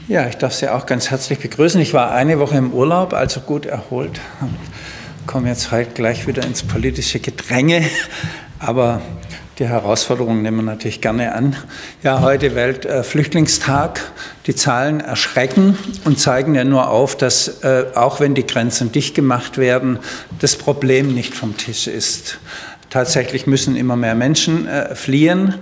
Ja, ich darf Sie auch ganz herzlich begrüßen. Ich war eine Woche im Urlaub, also gut erholt. Komme jetzt heute gleich wieder ins politische Gedränge, aber die Herausforderungen nehmen wir natürlich gerne an. Ja, heute Weltflüchtlingstag. Die Zahlen erschrecken und zeigen ja nur auf, dass auch wenn die Grenzen dicht gemacht werden, das Problem nicht vom Tisch ist. Tatsächlich müssen immer mehr Menschen fliehen.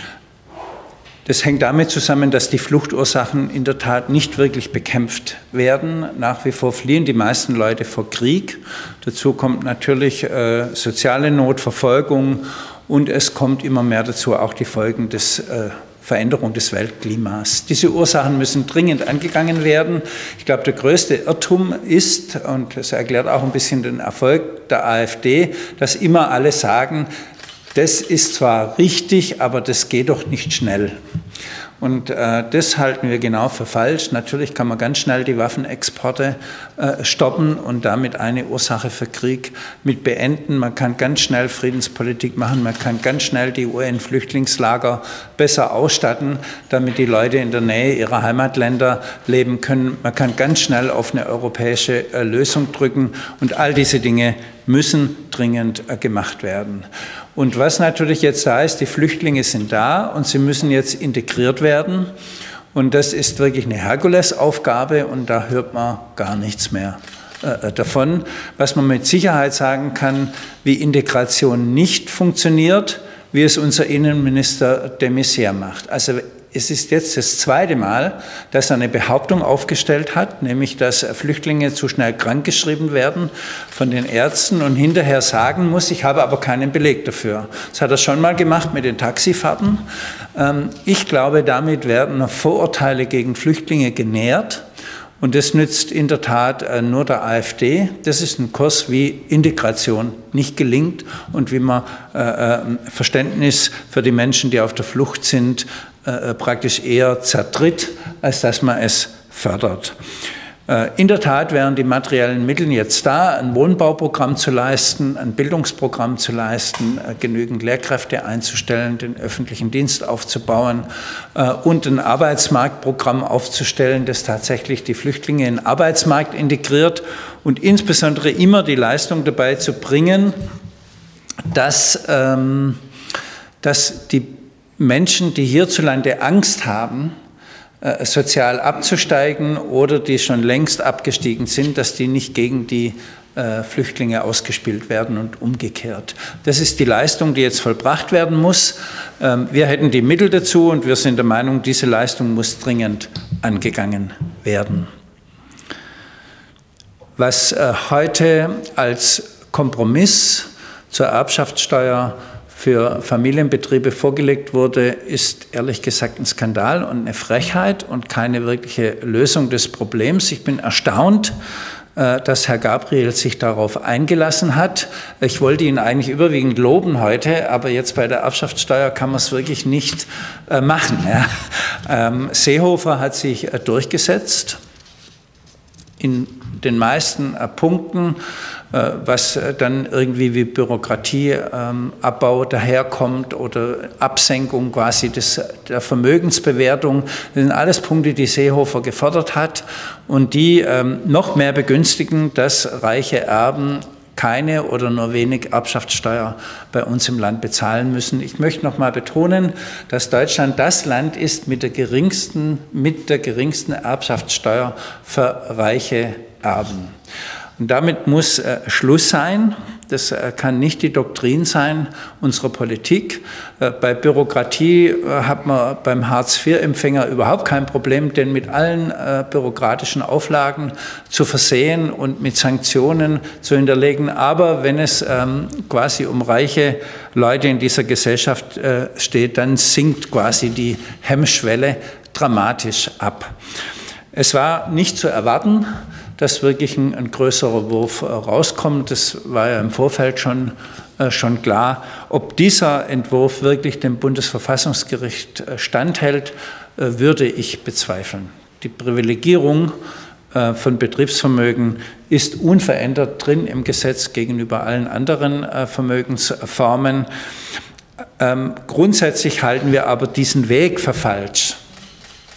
Das hängt damit zusammen, dass die Fluchtursachen in der Tat nicht wirklich bekämpft werden. Nach wie vor fliehen die meisten Leute vor Krieg. Dazu kommt natürlich soziale Not, Verfolgung und es kommt immer mehr dazu auch die Folgen des Veränderung des Weltklimas. Diese Ursachen müssen dringend angegangen werden. Ich glaube, der größte Irrtum ist, und das erklärt auch ein bisschen den Erfolg der AfD, dass immer alle sagen, das ist zwar richtig, aber das geht doch nicht schnell. Und das halten wir genau für falsch. Natürlich kann man ganz schnell die Waffenexporte stoppen und damit eine Ursache für Krieg mit beenden. Man kann ganz schnell Friedenspolitik machen. Man kann ganz schnell die UN-Flüchtlingslager besser ausstatten, damit die Leute in der Nähe ihrer Heimatländer leben können. Man kann ganz schnell auf eine europäische Lösung drücken. Und all diese Dinge müssen dringend gemacht werden. Und was natürlich jetzt da ist, die Flüchtlinge sind da und sie müssen jetzt integriert werden. Und das ist wirklich eine Herkulesaufgabe und da hört man gar nichts mehr davon. Was man mit Sicherheit sagen kann, wie Integration nicht funktioniert, wie es unser Innenminister de Maizière macht. Also es ist jetzt das zweite Mal, dass er eine Behauptung aufgestellt hat, nämlich dass Flüchtlinge zu schnell krankgeschrieben werden von den Ärzten und hinterher sagen muss, ich habe aber keinen Beleg dafür. Das hat er schon mal gemacht mit den Taxifahrten. Ich glaube, damit werden Vorurteile gegen Flüchtlinge genährt. Und das nützt in der Tat nur der AfD. Das ist ein Kurs, wie Integration nicht gelingt und wie man Verständnis für die Menschen, die auf der Flucht sind, praktisch eher zertritt, als dass man es fördert. In der Tat wären die materiellen Mittel jetzt da, ein Wohnbauprogramm zu leisten, ein Bildungsprogramm zu leisten, genügend Lehrkräfte einzustellen, den öffentlichen Dienst aufzubauen und ein Arbeitsmarktprogramm aufzustellen, das tatsächlich die Flüchtlinge in den Arbeitsmarkt integriert und insbesondere immer die Leistung dabei zu bringen, dass die Menschen, die hierzulande Angst haben, sozial abzusteigen oder die schon längst abgestiegen sind, dass die nicht gegen die Flüchtlinge ausgespielt werden und umgekehrt. Das ist die Leistung, die jetzt vollbracht werden muss. Wir hätten die Mittel dazu und wir sind der Meinung, diese Leistung muss dringend angegangen werden. Was heute als Kompromiss zur Erbschaftssteuer für Familienbetriebe vorgelegt wurde, ist ehrlich gesagt ein Skandal und eine Frechheit und keine wirkliche Lösung des Problems. Ich bin erstaunt, dass Herr Gabriel sich darauf eingelassen hat. Ich wollte ihn eigentlich überwiegend loben heute, aber jetzt bei der Erbschaftssteuer kann man es wirklich nicht machen. Ja. Seehofer hat sich durchgesetzt in den meisten Punkten, was dann irgendwie wie Bürokratieabbau daherkommt oder Absenkung quasi der Vermögensbewertung. Das sind alles Punkte, die Seehofer gefordert hat und die noch mehr begünstigen, dass reiche Erben keine oder nur wenig Erbschaftssteuer bei uns im Land bezahlen müssen. Ich möchte noch mal betonen, dass Deutschland das Land ist mit der geringsten Erbschaftssteuer für reiche Erben. Und damit muss Schluss sein. Das kann nicht die Doktrin sein unserer Politik. Bei Bürokratie hat man beim Hartz-IV-Empfänger überhaupt kein Problem, den mit allen bürokratischen Auflagen zu versehen und mit Sanktionen zu hinterlegen. Aber wenn es quasi um reiche Leute in dieser Gesellschaft steht, dann sinkt quasi die Hemmschwelle dramatisch ab. Es war nicht zu erwarten, dass wirklich ein größerer Wurf rauskommt. Das war ja im Vorfeld schon klar. Ob dieser Entwurf wirklich dem Bundesverfassungsgericht standhält, würde ich bezweifeln. Die Privilegierung von Betriebsvermögen ist unverändert drin im Gesetz gegenüber allen anderen Vermögensformen. Grundsätzlich halten wir aber diesen Weg für falsch.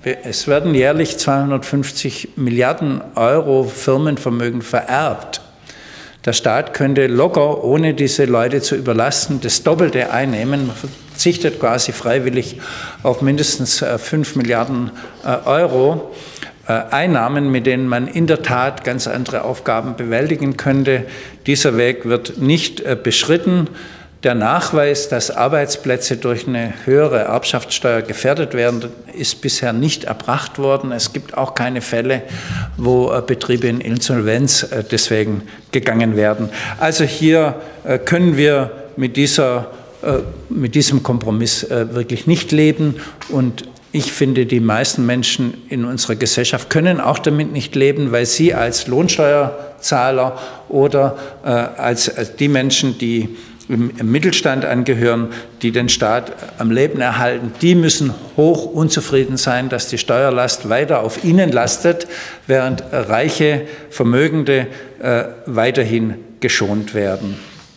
Es werden jährlich 250 Milliarden Euro Firmenvermögen vererbt. Der Staat könnte locker, ohne diese Leute zu überlasten, das Doppelte einnehmen. Man verzichtet quasi freiwillig auf mindestens 5 Milliarden Euro Einnahmen, mit denen man in der Tat ganz andere Aufgaben bewältigen könnte. Dieser Weg wird nicht beschritten. Der Nachweis, dass Arbeitsplätze durch eine höhere Erbschaftssteuer gefährdet werden, ist bisher nicht erbracht worden. Es gibt auch keine Fälle, wo Betriebe in Insolvenz deswegen gegangen werden. Also hier können wir mit diesem Kompromiss wirklich nicht leben. Und ich finde, die meisten Menschen in unserer Gesellschaft können auch damit nicht leben, weil sie als Lohnsteuerzahler oder als die Menschen, die im Mittelstand angehören, die den Staat am Leben erhalten, die müssen hoch unzufrieden sein, dass die Steuerlast weiter auf ihnen lastet, während reiche, Vermögende weiterhin geschont werden.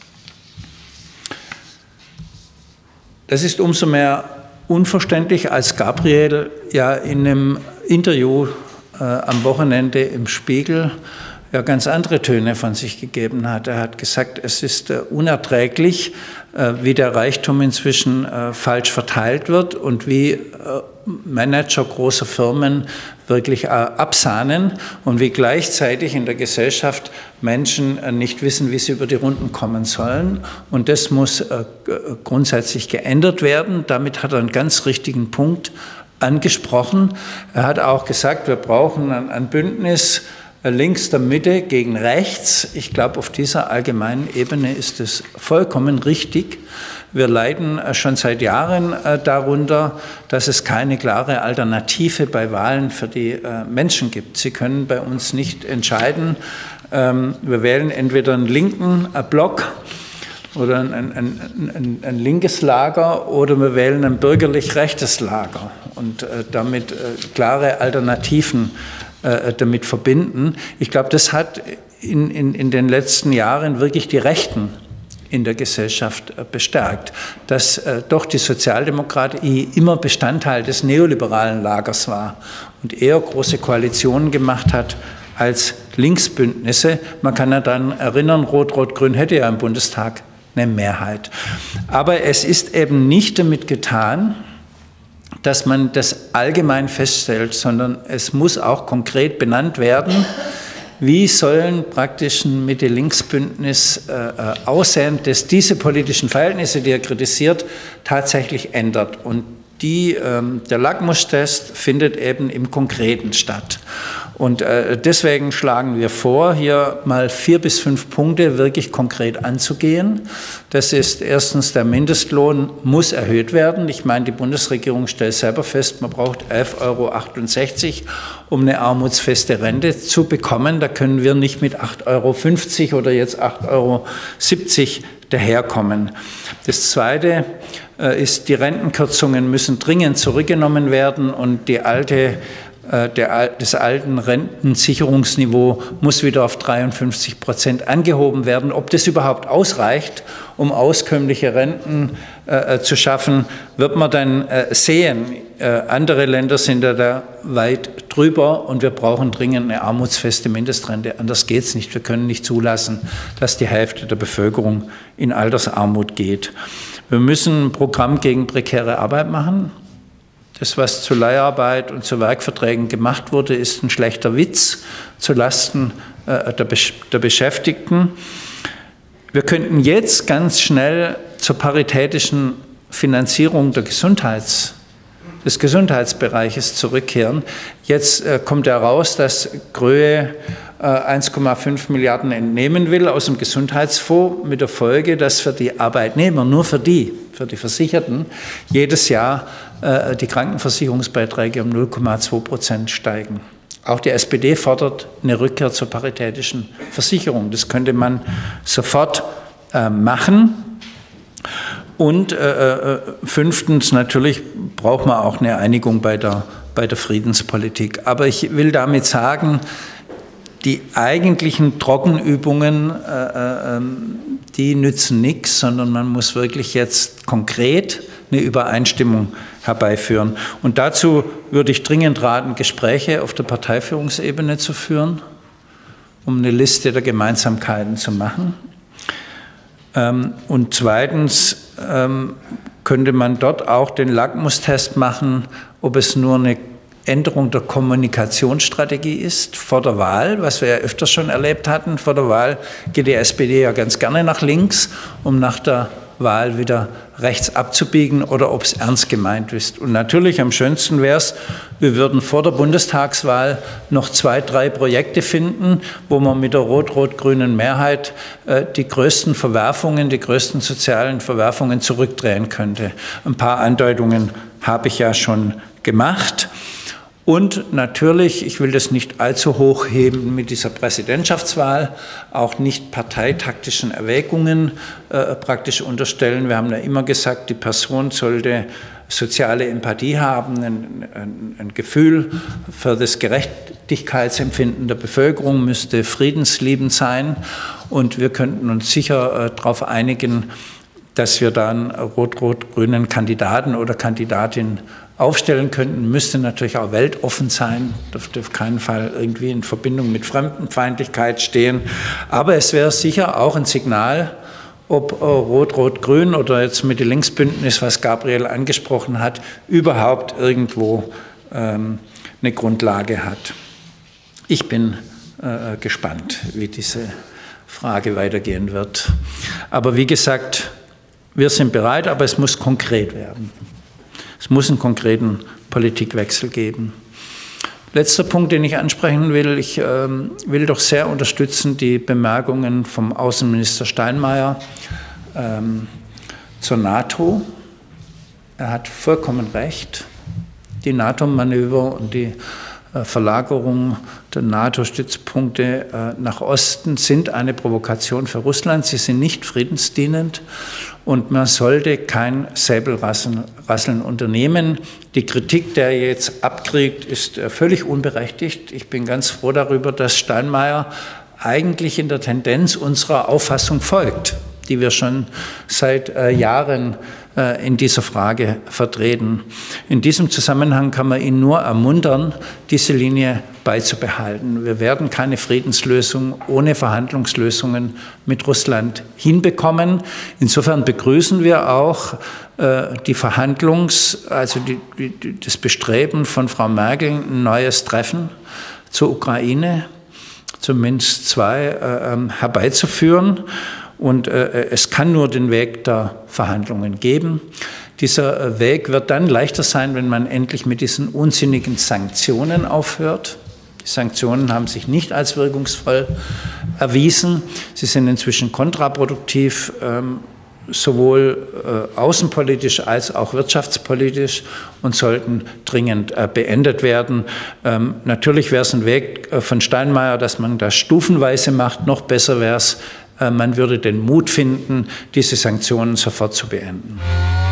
Das ist umso mehr unverständlich, als Gabriel ja in einem Interview am Wochenende im Spiegel ja ganz andere Töne von sich gegeben hat. Er hat gesagt, es ist unerträglich, wie der Reichtum inzwischen falsch verteilt wird und wie Manager großer Firmen wirklich absahnen und wie gleichzeitig in der Gesellschaft Menschen nicht wissen, wie sie über die Runden kommen sollen. Und das muss grundsätzlich geändert werden. Damit hat er einen ganz richtigen Punkt angesprochen. Er hat auch gesagt, wir brauchen ein Bündnis links der Mitte gegen rechts. Ich glaube, auf dieser allgemeinen Ebene ist es vollkommen richtig. Wir leiden schon seit Jahren darunter, dass es keine klare Alternative bei Wahlen für die Menschen gibt. Sie können bei uns nicht entscheiden. Wir wählen entweder einen linken Block oder ein linkes Lager oder wir wählen ein bürgerlich-rechtes Lager und damit klare Alternativen damit verbinden. Ich glaube, das hat in den letzten Jahren wirklich die Rechten in der Gesellschaft bestärkt, dass doch die Sozialdemokratie immer Bestandteil des neoliberalen Lagers war und eher große Koalitionen gemacht hat als Linksbündnisse. Man kann ja dann erinnern, Rot-Rot-Grün hätte ja im Bundestag eine Mehrheit. Aber es ist eben nicht damit getan, dass man das allgemein feststellt, sondern es muss auch konkret benannt werden, wie sollen praktisch ein Mitte-Links-Bündnis aussehen, das diese politischen Verhältnisse, die er kritisiert, tatsächlich ändert. Und der Lackmustest findet eben im Konkreten statt. Und deswegen schlagen wir vor, hier mal 4 bis 5 Punkte wirklich konkret anzugehen. Das ist erstens, der Mindestlohn muss erhöht werden. Ich meine, die Bundesregierung stellt selber fest, man braucht 11,68 €, um eine armutsfeste Rente zu bekommen. Da können wir nicht mit 8,50 € oder jetzt 8,70 € daherkommen. Das Zweite ist, die Rentenkürzungen müssen dringend zurückgenommen werden und das alten Rentensicherungsniveau muss wieder auf 53% angehoben werden. Ob das überhaupt ausreicht, um auskömmliche Renten zu schaffen, wird man dann sehen. Andere Länder sind da weit drüber und wir brauchen dringend eine armutsfeste Mindestrente. Anders geht es nicht. Wir können nicht zulassen, dass die Hälfte der Bevölkerung in Altersarmut geht. Wir müssen ein Programm gegen prekäre Arbeit machen. Das, was zu Leiharbeit und zu Werkverträgen gemacht wurde, ist ein schlechter Witz zulasten der Beschäftigten. Wir könnten jetzt ganz schnell zur paritätischen Finanzierung des Gesundheitsbereiches zurückkehren. Jetzt kommt heraus, dass Gröhe 1,5 Milliarden entnehmen will aus dem Gesundheitsfonds, mit der Folge, dass für die Arbeitnehmer, nur für die Versicherten, jedes Jahr die Krankenversicherungsbeiträge um 0,2% steigen. Auch die SPD fordert eine Rückkehr zur paritätischen Versicherung. Das könnte man sofort machen. Und fünftens, natürlich braucht man auch eine Einigung bei der Friedenspolitik. Aber ich will damit sagen, die eigentlichen Trockenübungen, die nützen nichts, sondern man muss wirklich jetzt konkret eine Übereinstimmung herbeiführen. Und dazu würde ich dringend raten, Gespräche auf der Parteiführungsebene zu führen, um eine Liste der Gemeinsamkeiten zu machen. Und zweitens könnte man dort auch den Lackmustest machen, ob es nur eine Änderung der Kommunikationsstrategie ist vor der Wahl, was wir ja öfter schon erlebt hatten. Vor der Wahl geht die SPD ja ganz gerne nach links, um nach der Wahl wieder rechts abzubiegen, oder ob es ernst gemeint ist. Und natürlich am schönsten wäre es, wir würden vor der Bundestagswahl noch 2, 3 Projekte finden, wo man mit der rot-rot-grünen Mehrheit die größten Verwerfungen, die größten sozialen Verwerfungen zurückdrehen könnte. Ein paar Andeutungen habe ich ja schon gemacht. Und natürlich, ich will das nicht allzu hoch heben mit dieser Präsidentschaftswahl, auch nicht parteitaktischen Erwägungen praktisch unterstellen. Wir haben ja immer gesagt, die Person sollte soziale Empathie haben, ein Gefühl für das Gerechtigkeitsempfinden der Bevölkerung, müsste friedensliebend sein. Und wir könnten uns sicher darauf einigen, dass wir da einen rot-rot-grünen Kandidaten oder Kandidatin aufstellen könnten, müsste natürlich auch weltoffen sein, dürfte auf keinen Fall irgendwie in Verbindung mit Fremdenfeindlichkeit stehen. Aber es wäre sicher auch ein Signal, ob Rot-Rot-Grün oder jetzt mit dem Linksbündnis, was Gabriel angesprochen hat, überhaupt irgendwo eine Grundlage hat. Ich bin gespannt, wie diese Frage weitergehen wird. Aber wie gesagt, wir sind bereit, aber es muss konkret werden. Es muss einen konkreten Politikwechsel geben. Letzter Punkt, den ich ansprechen will. Ich will doch sehr unterstützen die Bemerkungen vom Außenminister Steinmeier zur NATO. Er hat vollkommen recht. Die NATO-Manöver und die Verlagerung der NATO-Stützpunkte nach Osten sind eine Provokation für Russland. Sie sind nicht friedensdienend und man sollte kein Säbelrasseln unternehmen. Die Kritik, der er jetzt abkriegt, ist völlig unberechtigt. Ich bin ganz froh darüber, dass Steinmeier eigentlich in der Tendenz unserer Auffassung folgt, die wir schon seit Jahren in dieser Frage vertreten. In diesem Zusammenhang kann man ihn nur ermuntern, diese Linie beizubehalten. Wir werden keine Friedenslösung ohne Verhandlungslösungen mit Russland hinbekommen. Insofern begrüßen wir auch die das Bestreben von Frau Merkel, ein neues Treffen zur Ukraine, zumindest 2, herbeizuführen. Und es kann nur den Weg der Verhandlungen geben. Dieser Weg wird dann leichter sein, wenn man endlich mit diesen unsinnigen Sanktionen aufhört. Die Sanktionen haben sich nicht als wirkungsvoll erwiesen. Sie sind inzwischen kontraproduktiv, sowohl außenpolitisch als auch wirtschaftspolitisch, und sollten dringend beendet werden. Natürlich wäre es ein Weg von Steinmeier, dass man das stufenweise macht. Noch besser wäre es, man würde den Mut finden, diese Sanktionen sofort zu beenden.